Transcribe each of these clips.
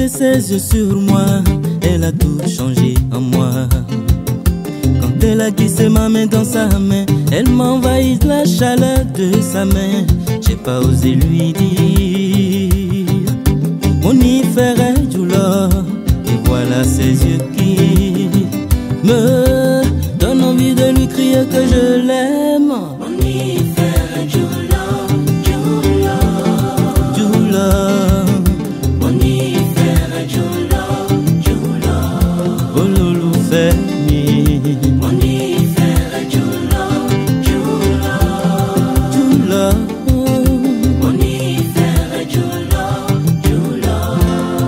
posé ses yeux sur moi, elle a tout changé en moi. Quand elle a glissé ma main dans sa main, elle m'a envahi de la chaleur de sa main. J'ai pas osé lui dire mon hiver est du lore. Et voilà ses yeux qui me donnent envie de lui crier que je l'aime. Mon hiver est du lore, du lore, Du lore. mon hiver est du lore, du lore, Oh loulou Femi, mon hiver est du lore, du lore, du lore. mon hiver est du lore, du lore.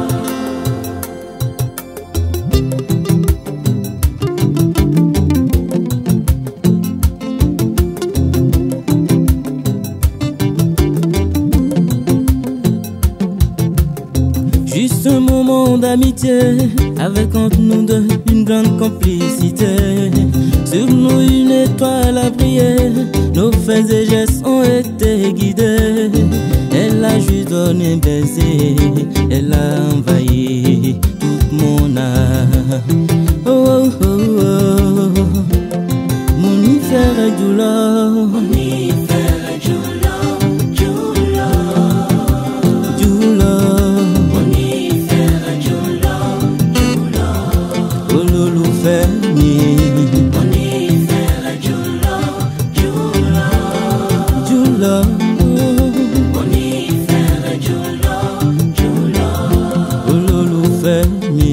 Juste un moment d'amitié, avec entre nous deux une grande complicité. Sur nous une étoile a brillé, nos faits et gestes ont été guidés. Elle a juste donné un baiser, elle a envahi toute mon âme. Oh oh oh oh, mon hiver est du lore, Mon hiver est du lore, du lore, du lore. mon hiver est du lore, du lore, Oh loulou Femi, mon hiver est du lore, du lore, du lore. mon hiver est du lore, du lore. Oh loulou Femi,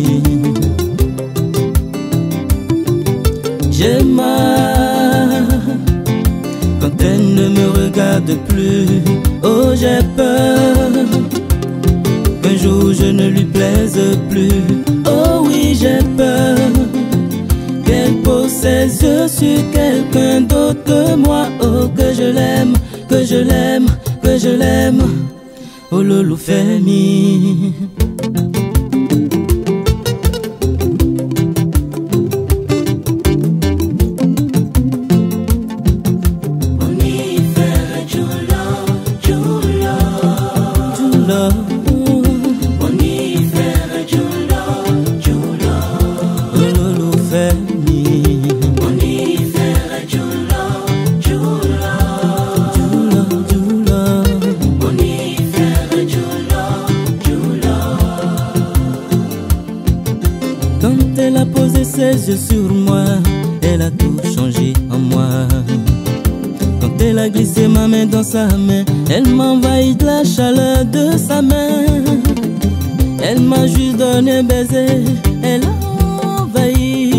j'ai mal quand elle ne me regarde plus. Oh j'ai peur qu'un jour je ne lui plaise plus. Oh oui j'ai peur qu'elle pose ses yeux sur quelqu'un d'autre que moi. Oh que je l'aime, que je l'aime, que je l'aime. Oh loulou Femi. Mon hiver est du lore, du lore, Du lore. mon hiver est du lore, du lore, Oh loulou Femi, mon hiver est du lore, du lore, du lore, du lore. mon hiver est du lore, du lore. Quand elle a posé ses yeux sur moi, elle a tout changé en moi. Quand elle a glissé ma main dans sa main, elle m'a envahi de la chaleur de sa main. Elle m'a juste donné un baiser, elle a envahi